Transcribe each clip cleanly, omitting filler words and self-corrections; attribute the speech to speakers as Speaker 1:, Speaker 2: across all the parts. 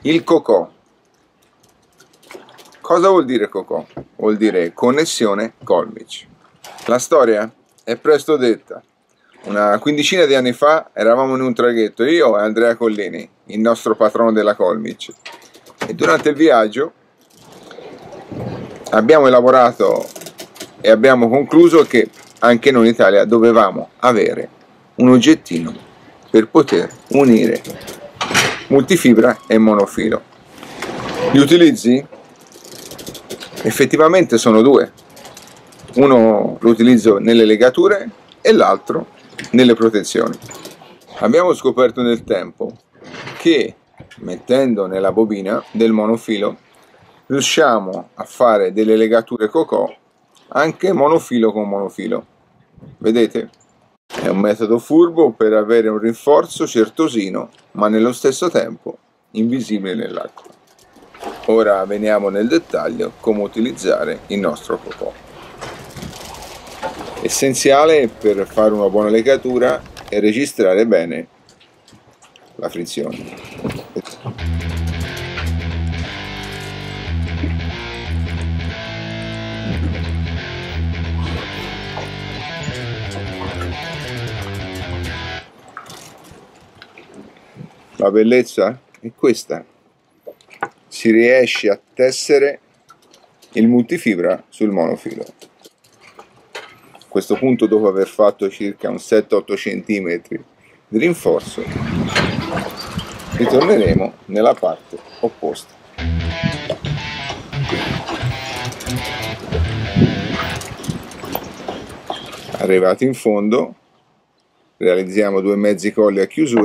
Speaker 1: Il cocò. Cosa vuol dire cocò? Vuol dire connessione Colmich. La storia è presto detta. Una quindicina di anni fa eravamo in un traghetto, io e Andrea Collini, il nostro patrono della Colmich, e durante il viaggio abbiamo elaborato e abbiamo concluso che anche noi in Italia dovevamo avere un oggettino per poter unire multifibra e monofilo. Gli utilizzi effettivamente sono due, uno lo utilizzo nelle legature e l'altro nelle protezioni. Abbiamo scoperto nel tempo che mettendo nella bobina del monofilo riusciamo a fare delle legature cocò anche monofilo con monofilo. Vedete? È un metodo furbo per avere un rinforzo certosino ma nello stesso tempo invisibile nell'acqua. Ora veniamo nel dettaglio come utilizzare il nostro cocò. Essenziale per fare una buona legatura è registrare bene la frizione. La bellezza è questa. Si riesce a tessere il multifibra sul monofilo. A questo punto, dopo aver fatto circa un 7-8 cm di rinforzo, ritorneremo nella parte opposta. Arrivati in fondo, realizziamo 2 mezzi colli a chiusura .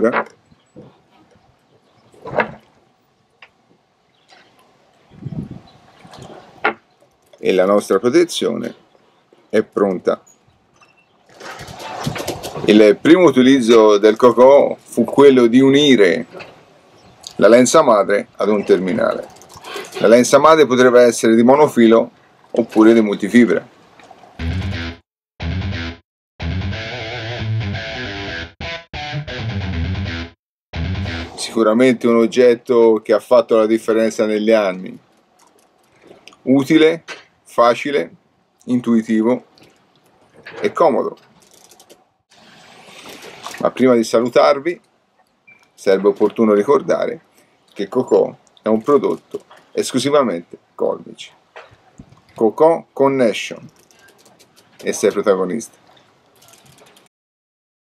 Speaker 1: E la nostra protezione è pronta. Il primo utilizzo del cocò fu quello di unire la lenza madre ad un terminale. La lenza madre potrebbe essere di monofilo oppure di multifibra. Sicuramente un oggetto che ha fatto la differenza negli anni. Utile, facile, intuitivo e comodo. Ma prima di salutarvi, serve opportuno ricordare che Cocò è un prodotto esclusivamente Colmich. Cocò Connection, e sei protagonista.